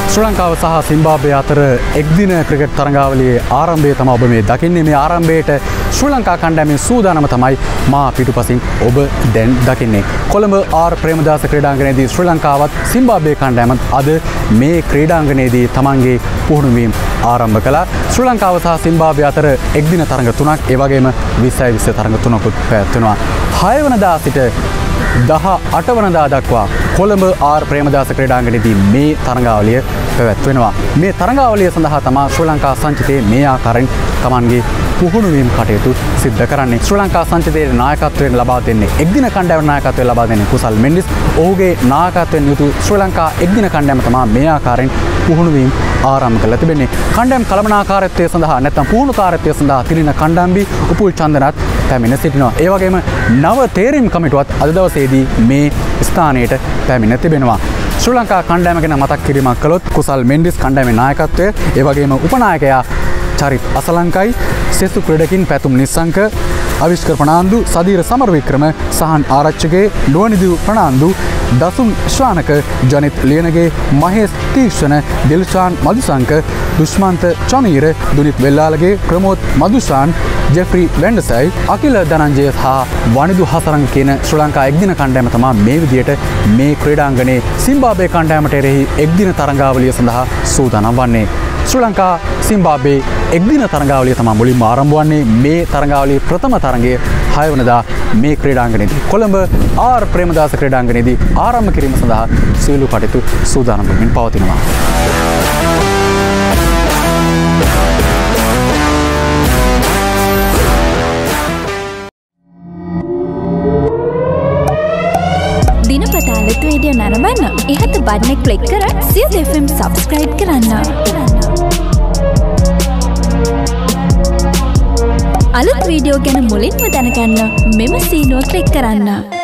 ශ්‍රී ලංකාව සහ සිම්බාබ්වේ අතර එක්දින ක්‍රිකට් තරඟාවලියේ ආරම්භය තමයි ඔබ මේ දකින්නේ. මේ ආරම්භයට ශ්‍රී ලංකා කණ්ඩායමේ සූදානම තමයි මා පිටුපසින් ඔබ දැන් දකින්නේ. කොළඹ ආර් ප්‍රේමදාස ක්‍රීඩාංගණයේදී ශ්‍රී ලංකාවත් සිම්බාබ්වේ කණ්ඩායමත් අද මේ ක්‍රීඩාංගණයේදී තමන්ගේ පුහුණුවීම් ආරම්භ කළා. ශ්‍රී ලංකාව සහ සිම්බාබ්වේ අතර එක්දින තරඟ 3ක් ඒ වගේම 20 තරඟ 3කුත් පැවැත්වෙනවා. 6 වෙනිදා සිට 18 වෙනිදා දක්වා කොළඹ ආර් ප්‍රේමදාස ක්‍රීඩාංගණයේදී මේ තරඟාවලිය පැවැත්වෙනවා. මේ තරඟාවලිය සඳහා තමයි ශ්‍රී ලංකා සංචිතයේ මේ ආකාරයෙන් තමන්ගේ පුහුණුවීම් කටයුතු සිද්ධ කරන්නේ. ශ්‍රී ලංකා සංචිතයේ නායකත්වයෙන් ලබා දෙන්නේ එක්දින කණ්ඩායම නායකත්වයෙන් ලබා දෙන්නේ කුසල් මෙන්ඩිස්. ඔහුගේ නායකත්වයෙන් යුතු ශ්‍රී ලංකා එක්දින කණ්ඩායම තමයි මේ ආකාරයෙන් පුහුණුවීම් ආරම්භ කළා තිබෙන්නේ. කණ්ඩායම් කළමනාකාරීත්වය සඳහා නැත්නම් පුහුණුකාරීත්වය සඳහා තිලින කණ්ඩායම්බි උපුල් චන්දනත් පැමිණ සිටිනවා. ඒ වගේම නව තේරීම් කමිටුවත් අද දවසේදී මේ ස්ථානයට පැමිණ තිබෙනවා. ශ්‍රී ලංකා කණ්ඩායම ගැන මතක් කිරීමක් කළොත් කුසල් මෙන්ඩිස් කණ්ඩායමේ නායකත්වය, ඒ වගේම උපනායකයා චරිත් අසලංකයි, සෙසු ක්‍රීඩකින් පැතුම් නිස්සංක, අවිෂ්කර ප්‍රනාන්දු, සදීර සමරවික්‍රම, සහන් ආරච්චිගේ, නුවනිදු ප්‍රනාන්දු, දසුන් ශ්‍රාණක, ජනිත් ලියනගේ, මහේස් තීක්ෂණ, දිල්ෂාන් මදුසංක, දුෂ්මන්ත චනීර, දුනිත් වෙල්ලාලගේ, ප්‍රමෝද් මදුෂාන්, ජෙෆ්රි වෙන්ඩසයි, අකිල ධනංජය හා වනිදු හසරංග කියන ශ්‍රී ලංකා එක්දින කණ්ඩායම තමයි මේ විදියට මේ ක්‍රීඩාංගණයේ සිම්බාබ්වේ කණ්ඩායමට එරෙහි එක්දින තරඟාවලිය සඳහා සූදානම් වන්නේ. ශ්‍රී ලංකා සිම්බාබ්වේ එක්දින තරඟාවලිය තමයි මුලින්ම ආරම්භ වන්නේ. මේ තරඟාවලියේ ප්‍රථම තරඟය 6 වෙනිදා මේ ක්‍රීඩාංගණයේදී කොළඹ ආර් ප්‍රේමදාස ක්‍රීඩාංගණයේදී ආරම්භ කිරීම සඳහා සියලු කටයුතු සූදානම් වෙමින් පවතිනවා. දිනපතා අලුත් වීඩියෝ නරඹන්න ඉහත බටන් එක ක්ලික් කර සියත FM සබ්ස්ක්‍රයිබ් කරන්න. අලුත් වීඩියෝ ගැන මුලින්ම දැනගන්න මෙම සීනුව ක්ලික් කරන්න.